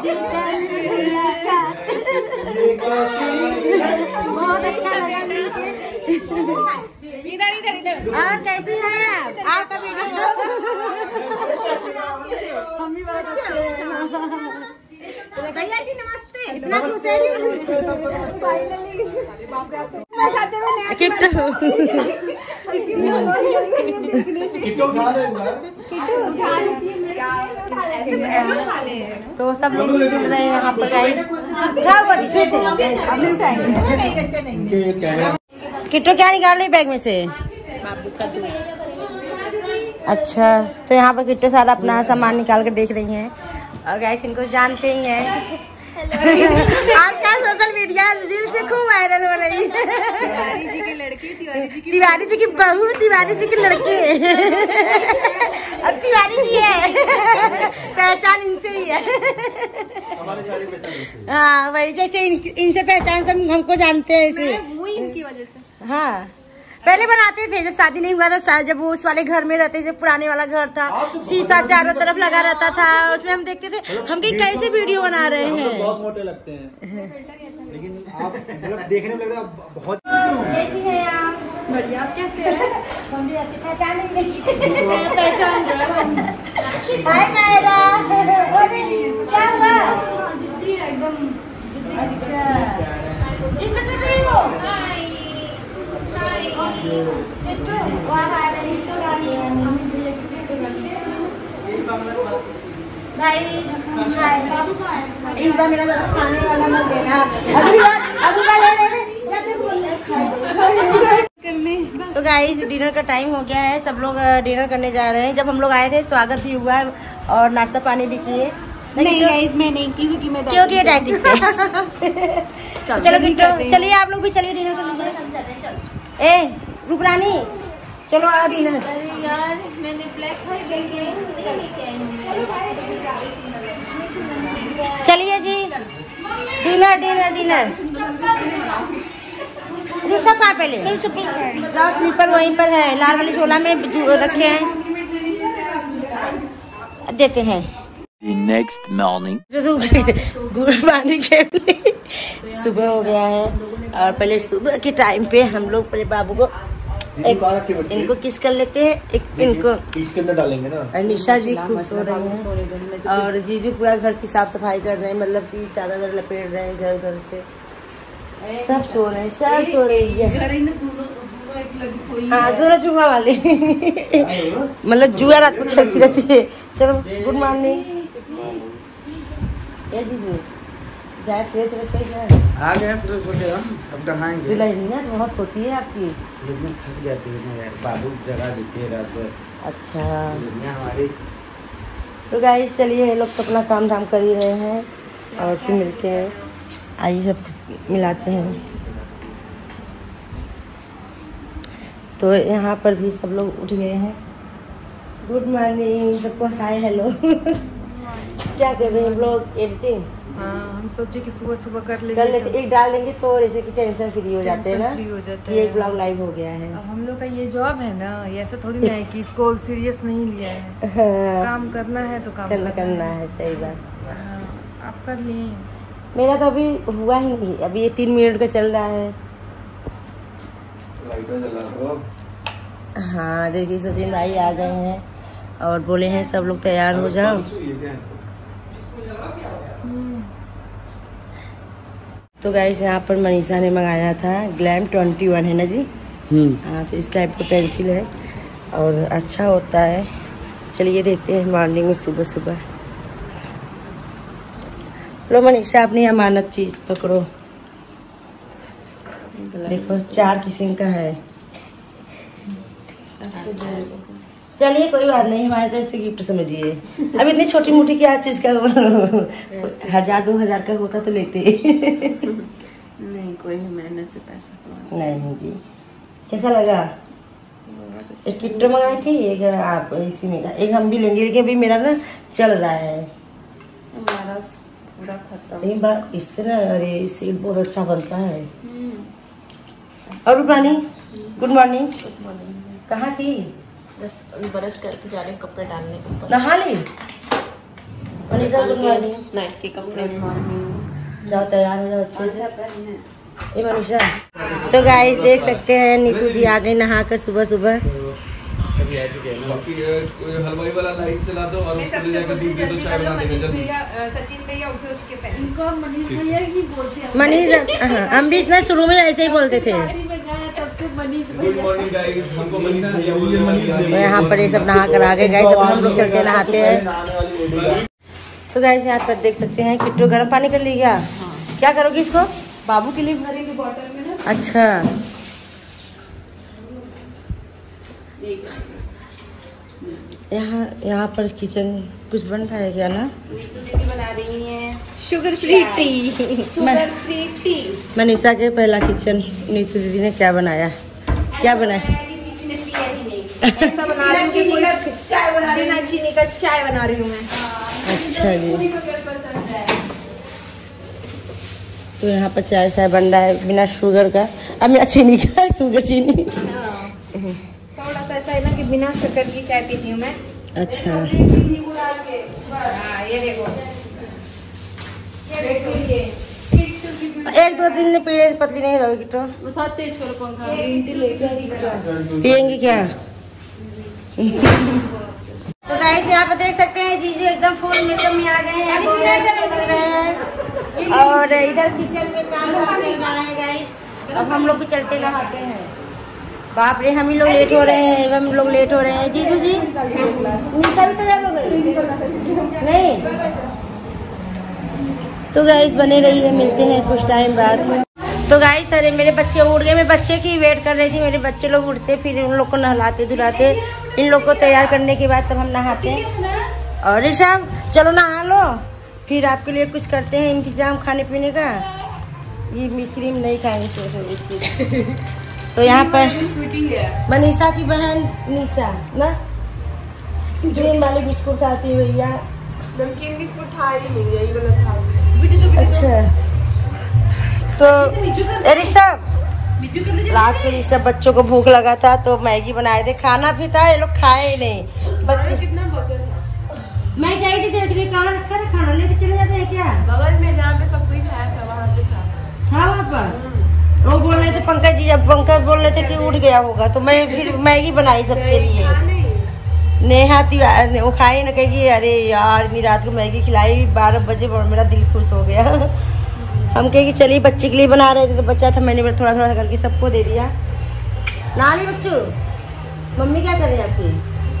बहुत अच्छा लगा। इधर इधर इधर। और कैसी है आपका वीडियो? हम भी बहुत अच्छे हैं। भैया जी नमस्ते। इतना खुश है किट्टू तो सब लोग मिल रहे हैं यहाँ पर गाइस। किट्टू क्या निकाल रही बैग में से? अच्छा तो यहाँ पर किट्टू सारा अपना सामान निकाल कर देख रही हैं। और गाइस इनको जानते ही हैं। आजकल सोशल मीडिया रील से खूब वायरल हो रही है। तिवारी जी की लड़की, तिवारी जी की बहू, तिवारी जी की लड़की। अब तिवारी जी है, पहचान इनसे ही है। हमारी सारी पहचान इनसे। हाँ वही, जैसे इनसे पहचान सब हमको जानते हैं ऐसे। इनकी वजह से। हाँ पहले बनाते थे जब शादी नहीं हुआ था, जब वो उस वाले घर में रहते, जब पुराने वाला घर था, शीशा चारों तरफ लगा रहता था, उसमें हम देखते थे हम कि कैसे वीडियो बना रहे हैं। बहुत मोटे लगते हैं लेकिन आप मतलब देखने में लग रहा है बहुत। कैसी हैं आप? बढ़िया। आप कैसे हैं? हम भी अच्छी। पहचान नहीं पहचान हाय मेरा क्या हुआ? जिद्दी एकदम। अच्छा जिद कर रही हो? भाई इस बार मेरा ज्यादा खाने वाला मत देना। तो गाइस डिनर का टाइम हो गया है, सब लोग डिनर करने जा रहे हैं। जब हम लोग आए थे स्वागत भी हुआ और नाश्ता पानी भी किए। नहीं गाइस मैं नहीं की क्योंकि डाइटिंग पे। चलो किट्टू चलिए आप लोग भी चलिए डिनर करने। ए रुकरानी चलो आ डिनर। यार मैंने ब्लैक चलिए जी डिनर डिनर डिनर। ऋषभ कहाँ पहले स्लीपर वहीं पर है, लाल वाली झोला में रखे हैं, देते हैं। Next morning good morning. सुबह हो गया है और पहले सुबह के टाइम पे हम लोग पहले बाबू को इनको किस कर लेते हैं, एक इनको इसके अंदर डालेंगे ना। निशा जी खूब सो रही हैं और जीजू पूरा घर की साफ सफाई कर रहे हैं, मतलब कि चादर लपेट रहे हैं इधर उधर से। सब सो रहे हैं, सब सो रही है। हाँ दोनों जुआ वाले मतलब जुआ रात को खेलती रहती है। चलो गुड मॉर्निंग। क्या जीजू जाए फ्रेश आ गए? फ्रेश हो गया, अब नहाएंगे। दुल्हनिया बहुत सोती है आपकी, थक जाती है यार, बाबू जगह देती है रात में। अच्छा हमारी। तो गाइस चलिए ये लोग तो अपना काम धाम कर ही रहे हैं और फिर मिलते हैं। आइए सब मिलाते हैं। तो यहाँ पर भी सब लोग उठ गए हैं। गुड मॉर्निंग सबको, हाय हेलो। क्या कर रहे हैं हम लोग? एडिटिंग। हाँ हम सोचे कि सुबह सुबह कर लेते एक डाल देंगे तो जैसे कि टेंशन फ्री हो जाते हैं ना, कि एक ब्लॉग लाइव हो गया है। अब हम लोग का ये जॉब है ना, ये ऐसा थोड़ी ना है कि इसको सीरियस नहीं लिया है। हाँ, काम करना है तो काम करना है। सही बात। आप कर लिए? मेरा तो अभी हुआ ही नहीं, अभी ये 3 मिनट का चल रहा है। हाँ देखिए सचिन भाई आ गए हैं और बोले हैं सब लोग तैयार हो जाओ। तो गाइस यहाँ पर मनीषा ने मंगाया था ग्लैम 21 है ना जी। हाँ तो इस टाइप का पेंसिल है और अच्छा होता है। चलिए देखते हैं मॉर्निंग में सुबह सुबह। लो मनीषा अपनी अमानत चीज पकड़ो। देखो 4 किस्म का है। चलिए कोई बात नहीं, हमारे तरफ से गिफ्ट समझिए। अब इतनी छोटी मोटी क्या चीज का 1000-2000 का होता तो लेते। नहीं कोई भी मेहनत से पैसा नहीं जी। कैसा लगा? एक किट मंगाई थी, एक आप इसी में का, एक हम भी लेंगे लेकिन अभी मेरा ना चल रहा है, हमारा पूरा खत्म। एक बार इससे ना, अरे इससे बहुत अच्छा बनता है। और रूपानी गुड मॉर्निंग। कहाँ थी? बस ब्रश करके जा रहे कपड़े डालने के ऊपर। नहा ली? Manisha good morning. नाइट के कपड़े जाओ तैयार हो जाओ अच्छे से। ये मनीषा। तो गाइस देख सकते हैं नीतू जी आ गई नहाकर सुबह सुबह। सभी आ चुके हैं। हलवाई वाला लाइट चला दो और उसको जाकर दीप दे दो, चाय बना देंगे जल्दी। सचिन भैया उठे उसके पहले इनको मनीष भैया ही बोलते हैं। मनीष हम भी इतना शुरू में ऐसे ही बोलते थे। तब से मनीष गुड मॉर्निंग गाइस, हमको मनीष भैया बोलिए। तो यहाँ पर ये सब नहा कर आ गए गाइस। अब हम लोग चलते नहाते हैं। तो गाइस यहाँ पर देख सकते हैं किट्टू गर्म पानी कर ली क्या? क्या करोगी इसको? बाबू के लिए भरेंगे बॉटल में ना। अच्छा यहाँ पर किचन कुछ बन रहा है क्या ना? बना रही है sugar free tea. Sugar free tea. Manisha के पहला किचन नीतू दीदी ने क्या बनाया? क्या बनाया? किसी ने पिया ही नहीं। ऐसा बना रही हूँ चाय बना रही हूँ, चीनी का चाय बना रही हूँ मैं। अच्छा जी। तो यहाँ पर चाय चाय बन रहा है बिना शुगर का, अब बिना चीनी का। शुगर चीनी थोड़ा सा ऐसा है ना कि बिना शक्कर की चाय पीती हूँ मैं। अच्छा हाँ, ये देखो एक दो दिन में पीने से पतली नहीं रहोगी तो बहुत तेज करो पंखा। पियेंगे क्या? तो गाइस यहाँ पे देख सकते हैं जीजू एकदम फुल मेकअप में आ गए हैं, बहुत अच्छे लग रहे हैं। और इधर किचन में काम चल रहा है गाइस। अब हम लोग भी चलते नहाते हैं। बाप रे हम ही लोग लेट हो रहे हैं, हम लोग लेट हो रहे हैं। जीजू जी निशा भी तैयार हो गई नहीं? तो गाइस बने रही है, मिलते हैं कुछ टाइम बाद। तो गाइस अरे मेरे बच्चे उड़ गए। मैं बच्चे की वेट कर रही थी। मेरे बच्चे लोग उड़ते फिर उन लोग को नहलाते धुलाते, इन लोग को तैयार करने के बाद तब हम नहाते हैं। और ऋषभ चलो नहा लो, फिर आपके लिए कुछ करते हैं इंतजाम खाने पीने का। ये क्रीम नहीं खाएंगे तो यहाँ पर मनीषा की बहन निशा ना क्रीम वाले बिस्कुट खाती है भैया। नमकीन बिस्कुट खा ही नहीं, यही वाला खा। अच्छा तो ऋषभ रात को ऋषभ बच्चों को भूख लगा था तो मैगी बनाए थे, खाना भी था, ये लोग खाए ही नहीं बच्चे। कितना बचा था? मैं गई थी देखने, कहाँ रखा था खाना, लेके चले जाते हैं क्या? बगल में जहाँ पे सब कोई खाया था वहाँ पे था वहाँ पर वो बोल रहे थे पंकज जी, जब पंकज बोल रहे थे कि उठ गया होगा तो मैं फिर मैगी बनाई सबके लिए। नेहा तिवारी वो खाई ना, कहेगी अरे यार इतनी रात को मैगी खिलाई, 12 बजे मेरा दिल खुश हो गया। हम कहे कि चलिए बच्चे के लिए बना रहे थे तो बच्चा था, मैंने थोड़ा थोड़ा करके सबको दे दिया। नानी बच्चों मम्मी क्या कर रही है आपकी?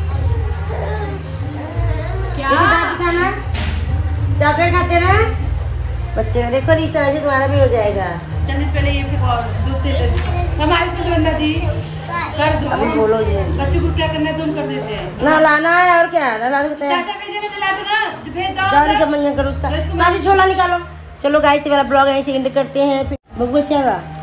खाना चॉकलेट खाते ना बच्चे? देखो रीसा वैसे तुम्हारा भी हो जाएगा। चलिए पहले ये दूध हमारे इसमें गंदा दी कर दो। अभी बोलो जी बच्चों को क्या करना है तुम कर देते हैं ना, लाना है और क्या ना ला देते हैं। चाचा भेजे ना ला दो ना, भेज जाओ सब मंजन करो उसका, राजू छोला निकालो। चलो गाइस से वाला ब्लॉग यहीं से एंड करते हैं। फिर बबू से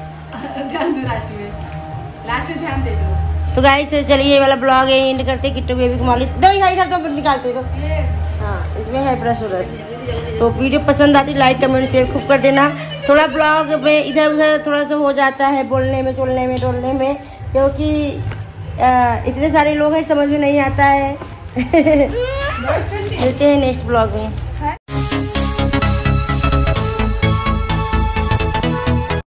लास्ट में ध्यान दे दो। तो गाइस चलिए ये वाला ब्लॉग यहीं एंड करते हैं। किट्टू बेबी को मालिश दो, इधर तो निकालते दो। हाँ इसमें है ब्रश व्रश। तो वीडियो पसंद आती लाइक कमेंट शेयर खूब कर देना। थोड़ा ब्लॉग में इधर उधर थोड़ा सा हो जाता है बोलने में चलने में डोलने में, क्योंकि इतने सारे लोग हैं समझ में नहीं आता है। मिलते हैं नेक्स्ट ब्लॉग में।